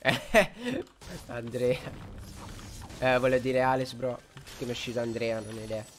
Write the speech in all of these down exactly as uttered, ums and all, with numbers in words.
Andrea. Eh, volevo dire Alex, bro. Che mi è uscito Andrea, non ho idea.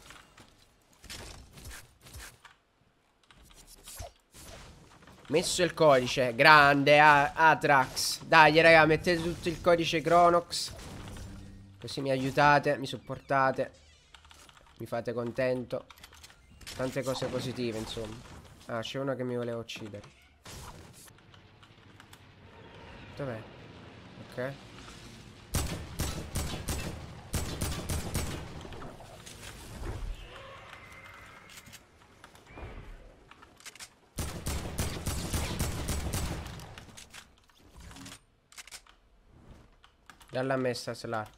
Messo il codice. Grande, Atrax. Dai, raga, mettete tutto il codice Chronox. Così mi aiutate, mi supportate. Mi fate contento. Tante cose positive, insomma. Ah, c'è uno che mi voleva uccidere. Dov'è? Ok. Dalla messa Slarp.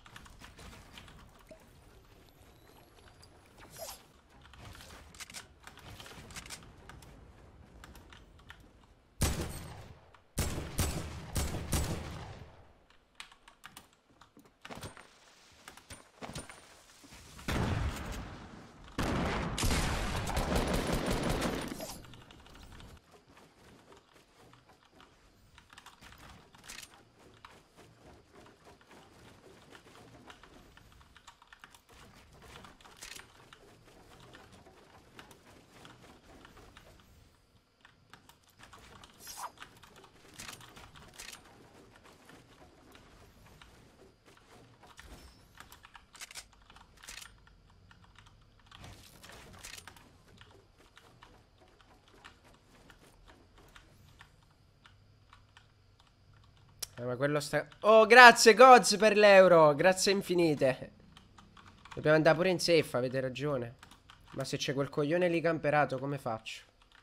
Eh, ma quello sta... Oh, grazie Goz per l'euro. Grazie infinite. Dobbiamo andare pure in safe, avete ragione. Ma se c'è quel coglione lì camperato, come faccio?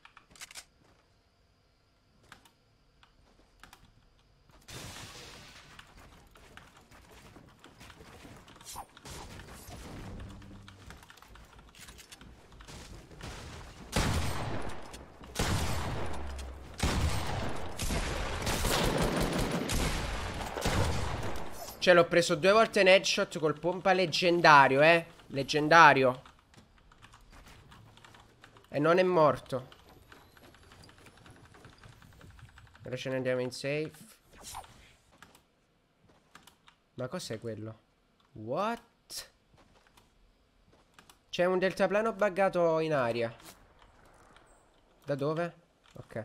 Cioè, l'ho preso due volte in headshot col pompa leggendario, eh. Leggendario. E non è morto. Ora ce ne andiamo in safe. Ma cos'è quello? What? C'è un deltaplano buggato in aria. Da dove? Ok.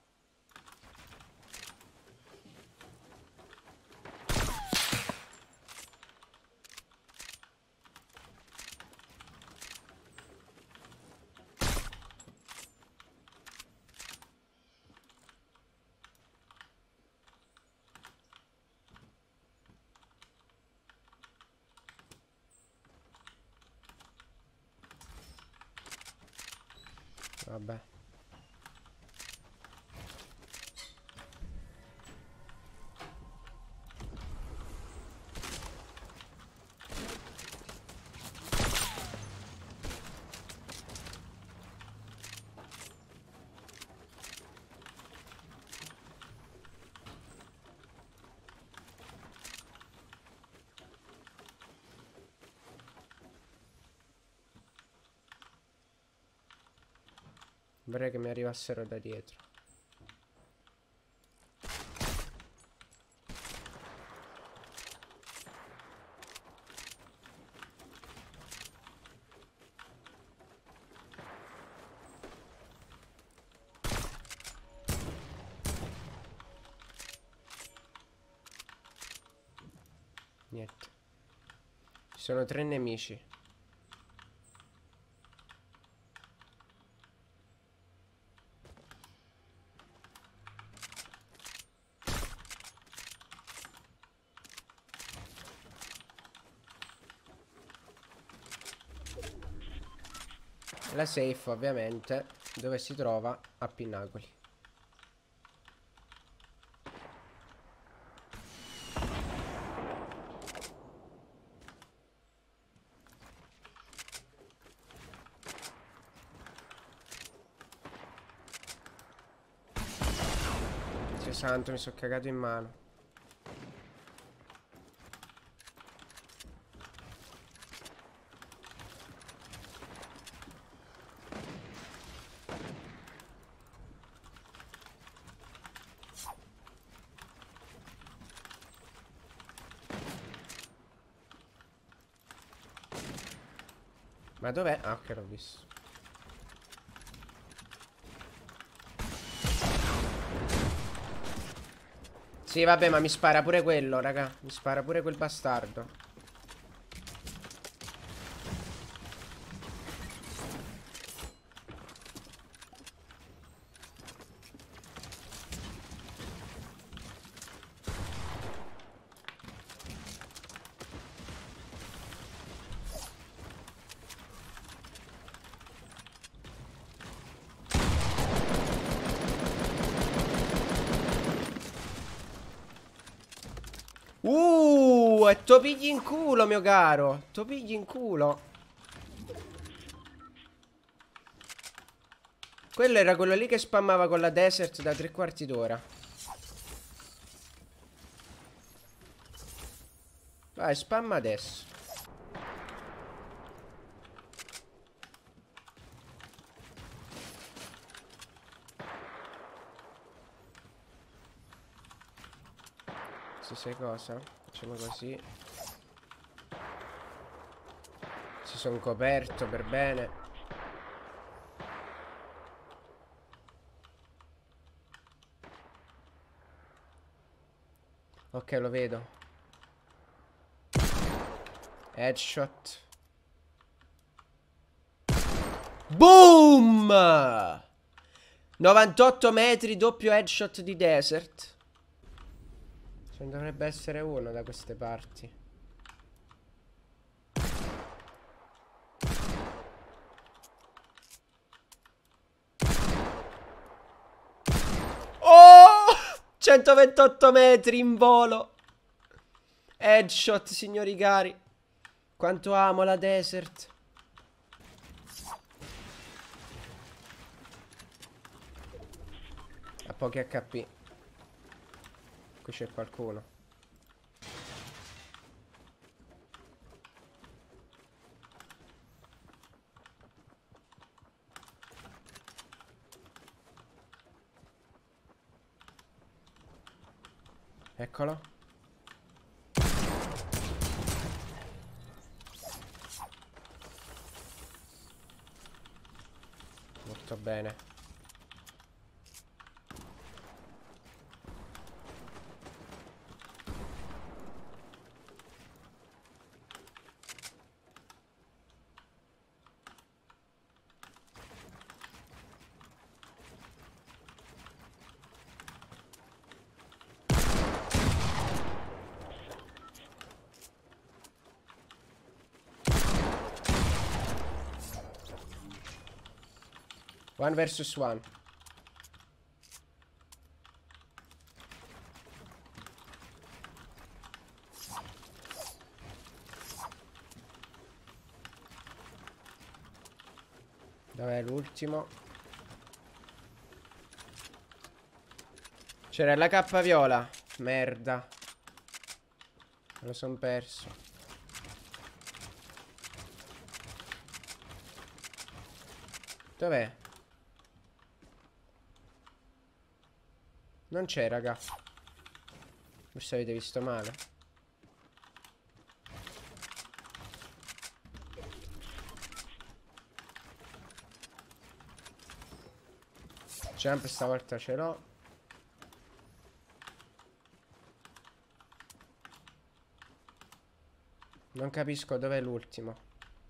Vabbè. Vorrei che mi arrivassero da dietro. Niente. Ci sono tre nemici. La safe ovviamente dove si trova? A Pinnacoli. Dio santo, mi sono cagato in mano. Ma dov'è? Ah, ok, l'ho visto. Sì, vabbè, ma mi spara pure quello, raga. Mi spara pure quel bastardo. Uh, e to pigli in culo, mio caro. To pigli in culo. Quello era quello lì che spammava con la desert da tre quarti d'ora. Vai, spamma adesso. Se sai cosa? Facciamo così. Si sono coperto per bene. Ok, lo vedo. Headshot. Boom! novantotto metri, doppio headshot di desert. Ce ne dovrebbe essere uno da queste parti. Oh! centoventotto metri in volo. Headshot, signori cari. Quanto amo la desert. Ha pochi H P. Qui c'è qualcuno. Eccolo. Molto bene. One versus one. Dov'è l'ultimo? C'era la cappa viola. Merda. Me lo son perso. Dov'è? Non c'è, raga. Forse avete visto male. Jump stavolta ce l'ho. Non capisco dov'è l'ultimo.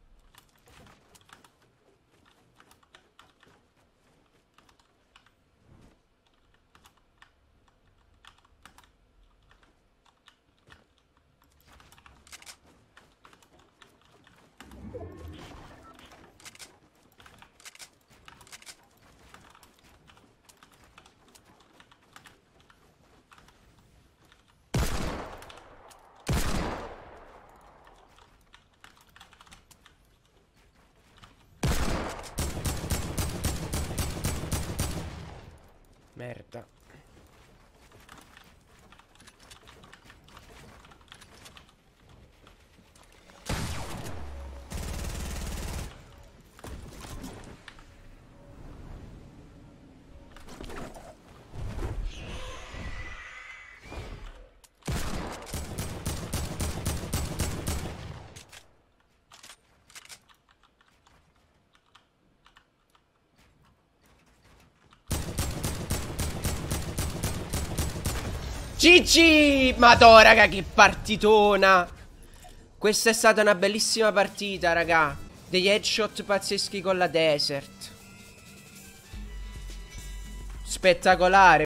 Merda. G G! Madò, raga, che partitona. Questa è stata una bellissima partita, raga. Degli headshot pazzeschi con la Desert. Spettacolare.